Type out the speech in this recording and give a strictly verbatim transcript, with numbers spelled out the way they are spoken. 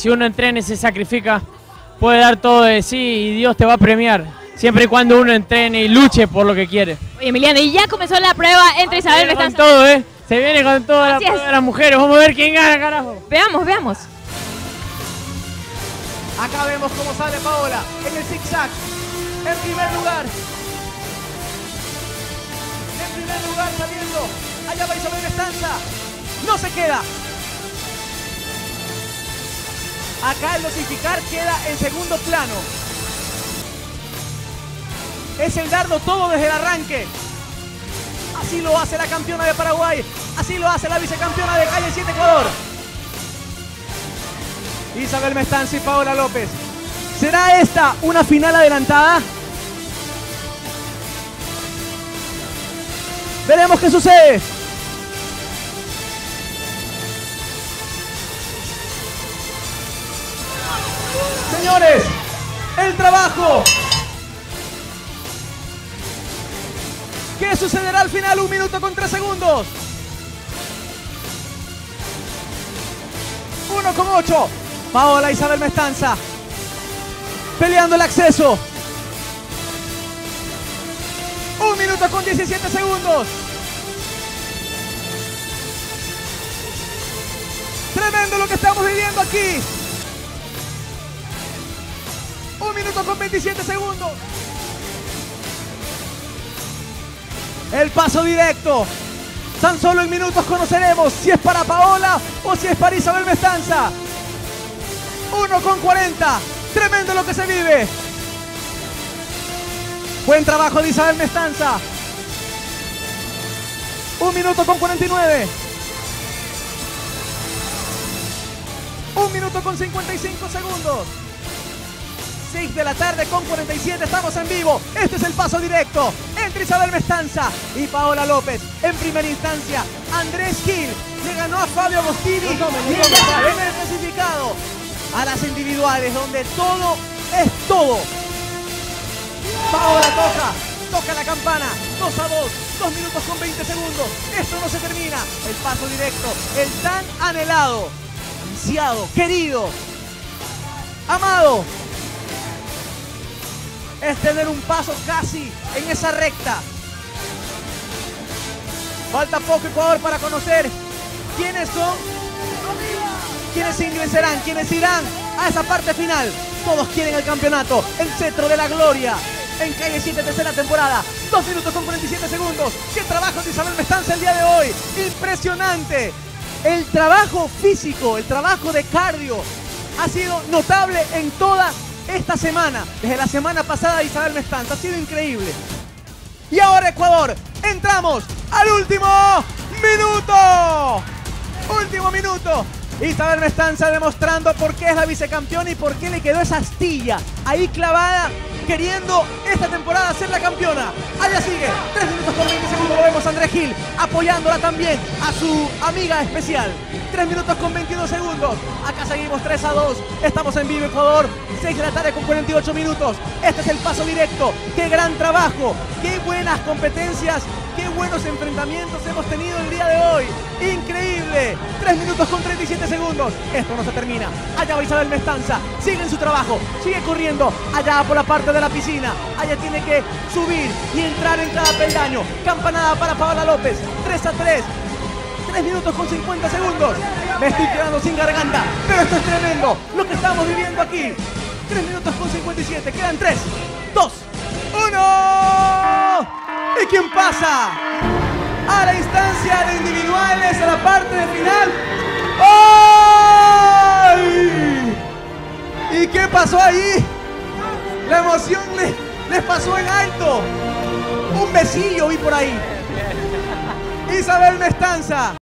si uno entrena y se sacrifica, puede dar todo de sí y Dios te va a premiar. Siempre y cuando uno entrene y luche por lo que quiere. Oye, Emiliano, y ya comenzó la prueba entre Isabel Se viene con Mestanza. todo, ¿eh? Se viene con toda la Así es. prueba de las mujeres. Vamos a ver quién gana, carajo. Veamos, veamos. Acá vemos cómo sale Paola en el zigzag. En primer lugar. En primer lugar saliendo. Allá va Isabel Mestanza. No se queda. Acá el dosificar queda en segundo plano. Es el darlo todo desde el arranque. Así lo hace la campeona de Paraguay. Así lo hace la vicecampeona de Calle siete Ecuador. Isabel Mestanza y Paola López. ¿Será esta una final adelantada? Veremos qué sucede. Señores, el trabajo. ¿Qué sucederá al final? Un minuto con tres segundos. Uno con ocho. Paola Isabel Mestanza peleando el acceso. Un minuto con diecisiete segundos. Tremendo lo que estamos viviendo aquí. Un minuto con veintisiete segundos. El paso directo. Tan solo en minutos conoceremos si es para Paola o si es para Isabel Mestanza. uno con cuarenta. Tremendo lo que se vive. Buen trabajo de Isabel Mestanza. un minuto con cuarenta y nueve. un minuto con cincuenta y cinco segundos. seis de la tarde con cuarenta y siete, estamos en vivo. Este es el paso directo entre Isabel Mestanza y Paola López. En primera instancia, Andrés Gil le ganó a Fabio Agostini y ya en el clasificado a las individuales, donde todo es todo. Paola toca, toca la campana, dos a dos, dos minutos con veinte segundos. Esto no se termina. El paso directo, el tan anhelado, ansiado, querido, amado, es tener un paso casi en esa recta. Falta poco Ecuador para conocer quiénes son, quiénes ingresarán, quiénes irán a esa parte final. Todos quieren el campeonato, el cetro de la gloria. En Calle siete, tercera temporada, dos minutos con cuarenta y siete segundos. ¡Qué trabajo de Isabel Mestanza el día de hoy! ¡Impresionante! El trabajo físico, el trabajo de cardio ha sido notable en toda esta semana. Desde la semana pasada Isabel Mestanza ha sido increíble. Y ahora Ecuador, entramos al último minuto. Último minuto. Isabel Mestanza demostrando por qué es la vicecampeona y por qué le quedó esa astilla ahí clavada, queriendo esta temporada ser la campeona. Allá sigue, tres minutos con veinte segundos, lo vemos a Andrés Gil apoyándola también a su amiga especial. tres minutos con veintidós segundos, acá seguimos tres a dos, estamos en vivo Ecuador, seis de la tarde con cuarenta y ocho minutos. Este es el paso directo, qué gran trabajo, qué buenas competencias, qué buenos enfrentamientos hemos tenido el día de hoy. Increíble, tres minutos con treinta y siete segundos, esto no se termina. Allá va Isabel Mestanza, sigue en su trabajo, sigue corriendo, allá por la parte de la piscina, allá tiene que subir y entrar en cada peldaño. Campanada para Paola López, tres a tres, tres minutos con cincuenta segundos. Me estoy quedando sin garganta, pero esto es tremendo lo que estamos viviendo aquí. tres minutos con cincuenta y siete, quedan tres, dos, uno. ¿Y quién pasa a la instancia de individuales, a la parte de final? ¡Ay! ¿Y qué pasó ahí? La emoción les, les pasó en alto. Un besillo vi por ahí. Isabel Mestanza.